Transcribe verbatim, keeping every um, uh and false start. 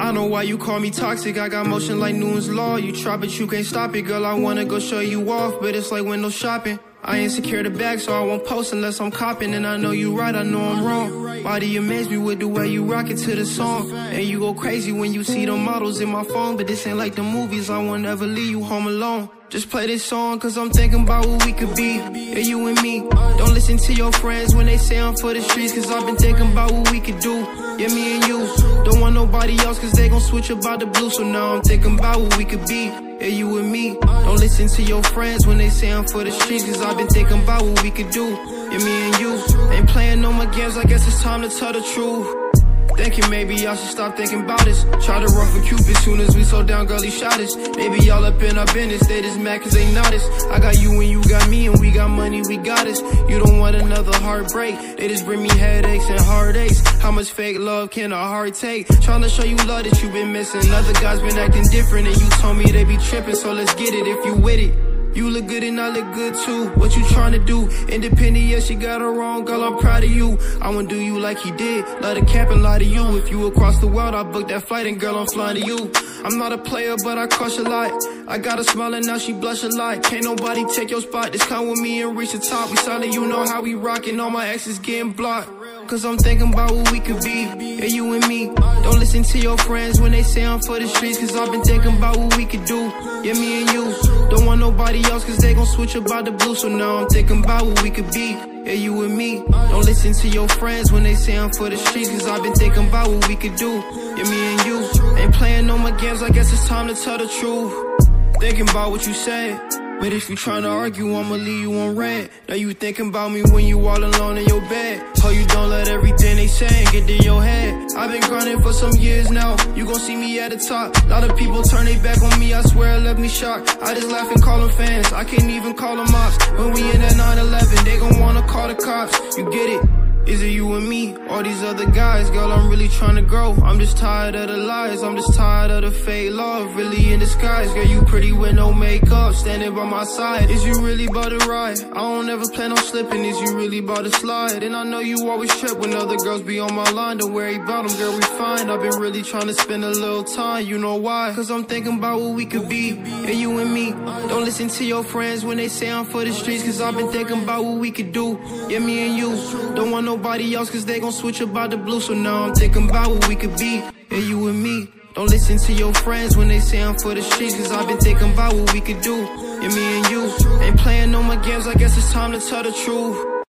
I know why you call me toxic, I got motion like Newton's law. You try but you can't stop it, girl, I wanna go show you off, but it's like window shopping. I ain't secure the bag, so I won't post unless I'm copping. And I know you right, I know I'm wrong. Body amaze me with the way you rock it to the song. And you go crazy when you see the models in my phone. But this ain't like the movies, I won't ever leave you home alone. Just play this song, cause I'm thinking about what we could be, yeah, you and me. Don't listen to your friends when they say I'm for the streets, cause I've been thinking about what we could do, yeah, me and you. Don't want nobody else, cause they gon' switch about the blue. So now I'm thinking about what we could be, yeah, you and me. Don't listen to your friends when they say I'm for the streets, cause I've been thinking about what we could do, yeah, me and you. Ain't playing no more games, I guess it's time to tell the truth. Thinking maybe I should stop thinking about this. Try to run for Cupid, soon as we slow down, girl, he shot us. Maybe all up in our business, they just mad cause they not us. I got you and you got me, and we got money, we got us. You don't want another heartbreak, they just bring me headaches and heartaches. How much fake love can a heart take? Trying to show you love that you been missing. Other guys been acting different, and you told me they be tripping, so let's get it if you with it. You look good and I look good too. What you tryna do? Independent, yeah, she got her wrong, girl, I'm proud of you. I wanna do you like he did, let a cap and lie to you. If you across the world, I booked that flight and girl, I'm flying to you. I'm not a player, but I crush a lot. I got her smiling, now she blush a lot. Can't nobody take your spot, just come with me and reach the top. We solid, you know how we rockin', all my exes getting blocked. Cause I'm thinking about what we could be, yeah, you and me. Don't listen to your friends when they say I'm for the streets, cause I've been thinking about what we could do, yeah, me and you. Don't want nobody else, cause they gon' switch about the blue. So now I'm thinking about what we could be, yeah, you and me. Don't listen to your friends when they say I'm for the streets, cause I've been thinking about what we could do, yeah, me and you. Ain't playing no more games, I guess it's time to tell the truth. Thinking about what you said, but if you tryna argue, I'ma leave you on red. Now you thinking about me when you all alone in your bed. Oh, you don't let everything they say get to your head. I've been grinding for some years now, you gon' see me at the top. A lot of people turn their back on me, I swear it left me shocked. I just laugh and call them fans, I can't even call them ops. When we in that nine eleven, they gon' wanna call the cops. You get it? Is it you and me, or these other guys? Girl, I'm really trying to grow. I'm just tired of the lies, I'm just tired of the fake love. Really in disguise, girl, you pretty with no makeup, standing by my side. Is you really about to ride? I don't ever plan on slipping. Is you really about to slide? And I know you always trip when other girls be on my line. Don't worry about them, girl, we fine. I've been really trying to spend a little time, you know why? Cause I'm thinking about what we could be, yeah, you and me. Don't listen to your friends when they say I'm for the streets, cause I've been thinking about what we could do, yeah, me and you. Don't want no nobody else, cause they gon' switch about the blue. So now I'm thinking about what we could be, yeah, you and me. Don't listen to your friends when they say I'm for the streets, cause I've been thinking about what we could do, yeah, me and you. Ain't playing no more games, I guess it's time to tell the truth.